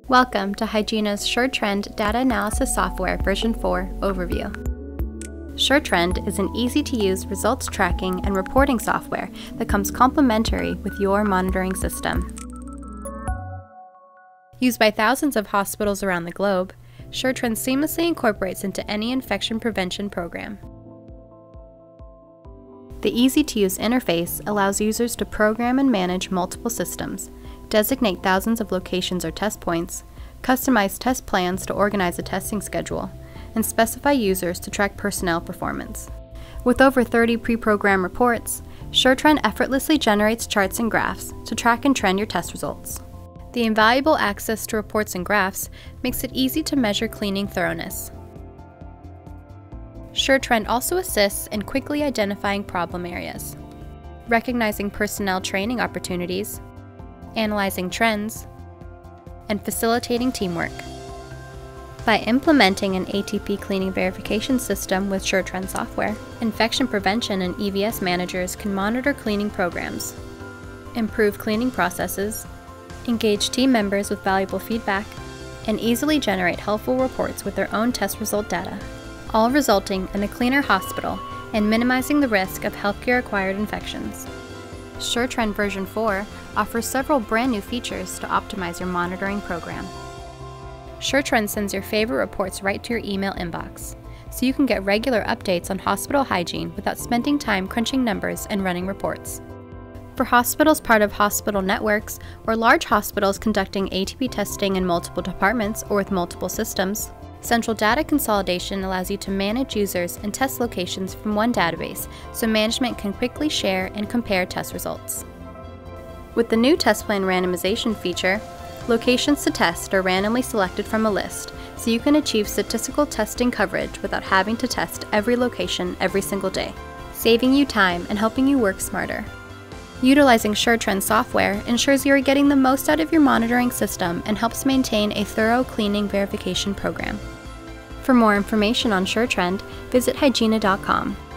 Welcome to Hygiena's SureTrend Data Analysis Software version 4 overview. SureTrend is an easy-to-use results tracking and reporting software that comes complementary with your monitoring system. Used by thousands of hospitals around the globe, SureTrend seamlessly incorporates into any infection prevention program. The easy-to-use interface allows users to program and manage multiple systems, designate thousands of locations or test points, customize test plans to organize a testing schedule, and specify users to track personnel performance. With over 30 pre-programmed reports, SureTrend effortlessly generates charts and graphs to track and trend your test results. The invaluable access to reports and graphs makes it easy to measure cleaning thoroughness. SureTrend also assists in quickly identifying problem areas, recognizing personnel training opportunities, analyzing trends, and facilitating teamwork. By implementing an ATP cleaning verification system with SureTrend software, infection prevention and EVS managers can monitor cleaning programs, improve cleaning processes, engage team members with valuable feedback, and easily generate helpful reports with their own test result data, all resulting in a cleaner hospital and minimizing the risk of healthcare-acquired infections. SureTrend version 4 offers several brand new features to optimize your monitoring program. SureTrend sends your favorite reports right to your email inbox, so you can get regular updates on hospital hygiene without spending time crunching numbers and running reports. For hospitals part of hospital networks or large hospitals conducting ATP testing in multiple departments or with multiple systems, Central Data Consolidation allows you to manage users and test locations from one database so management can quickly share and compare test results. With the new test plan randomization feature, locations to test are randomly selected from a list so you can achieve statistical testing coverage without having to test every location every single day, saving you time and helping you work smarter. Utilizing SureTrend software ensures you are getting the most out of your monitoring system and helps maintain a thorough cleaning verification program. For more information on SureTrend, visit Hygiena.com.